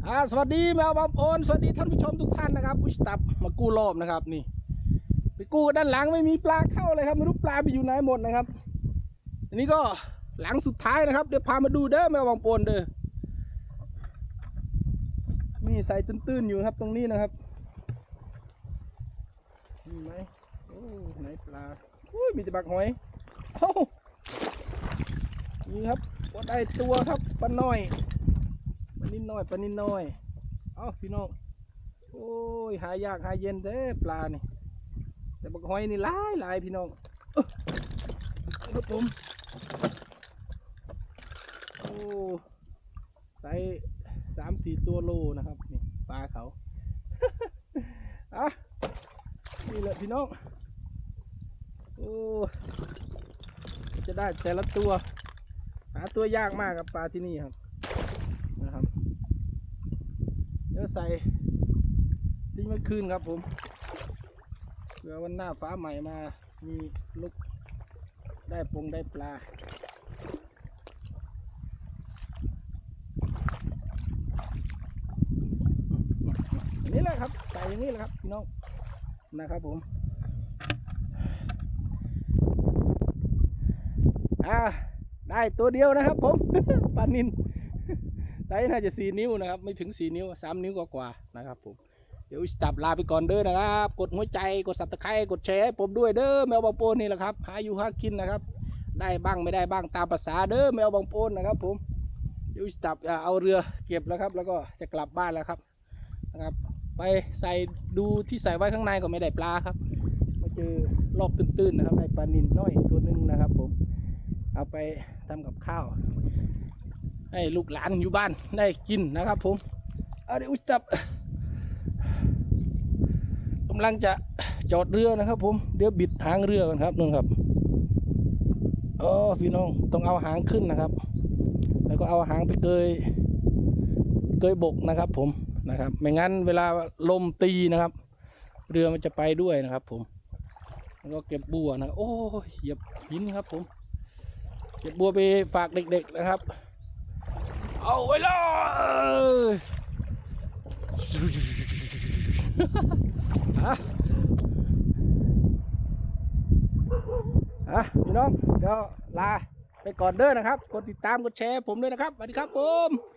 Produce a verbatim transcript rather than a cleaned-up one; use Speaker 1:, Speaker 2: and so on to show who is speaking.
Speaker 1: อ่าสวัสดีแมวบางโอนสวัสดีท่านผู้ชมทุกท่านนะครับอุชตับมากู้รอบนะครับนี่ไปกู้ด้านหลังไม่มีปลาเข้าเลยครับไม่รู้ปลาไปอยู่ไหนหมดนะครับอันนี้ก็หลังสุดท้ายนะครับเดี๋ยวพามาดูเด้อแมวบางโอนเด้อนี่ใส่ตื้นๆอยู่ครับตรงนี้นะครับเห็นไหมโอ้ไหนปลาอุ้ยมีแต่บักหอยโอ้นี่ครับก็ได้ตัวครับปลาน้อยปลานิดน้อยปลานิดน้อยเอ้าพี่น้องโอ้ยหายากหายเย็นเด้ปลานี่แต่บักหอยนี่หลายหลายพี่น้องครับผมโอ้ใส่สามสี่ตัวโลนะครับนี่ปลาเขา อ่ะนี่แหละพี่น้องโอ้จะได้แต่ละตัวหาตัวยากมากกับปลาที่นี่ครับนะครับเดี๋ยวใส่ทิ้งไว้คืนครับผมเผื่อวันหน้าฟ้าใหม่มามีลุกได้ปงได้ปลานี่แหละครับใส่อย่างนี้แหละครับพี่น้องนะครับผมอ่าได้ตัวเดียวนะครับผม ปลานิลไซส์น่าจะสี่นิ้วนะครับไม่ถึงสี่นิ้วสามนิ้วกว่าๆนะครับผมเดี๋ยวจับลาไปก่อนเด้อนะครับกดหัวใจกดซับสไครต์กดแชร์ให้ผมด้วยเด้อแมวบางโปนนี่แหละครับหาอยู่หากินนะครับได้บ้างไม่ได้บ้างตามภาษาเด้อแมวบางโปนนะครับผมเดี๋ยวจับเอาเรือเก็บแล้วครับแล้วก็จะกลับบ้านแล้วครับนะครับไปใส่ดูที่ใส่ไว้ข้างในก็ไม่ได้ปลาครับมาเจอรอบตื้นๆนะครับได้ปลานิลน้อยตัวนึงนะครับผมเอาไปทำกับข้าวให้ลูกหลานอยู่บ้านได้กินนะครับผมเอาเดี๋ยวจับกำลังจะจอดเรือนะครับผมเดี๋ยวบิดหางเรือกันครับนู่นครับอ๋อพี่น้องต้องเอาหางขึ้นนะครับแล้วก็เอาหางไปเกยเกยบกนะครับผมนะครับไม่งั้นเวลาลมตีนะครับเรือมันจะไปด้วยนะครับผมแล้วก็เก็บบัวนะโอ้ยเหยียบหินครับผมเก็บบัวไปฝากเด็กๆนะครับเอาไว้เลยอ่ะอ่ะพี่น้องเดี๋ยวลาไปก่อนเด้อนะครับกดติดตามกดแชร์ผมด้วยนะครับสวัสดีครับผม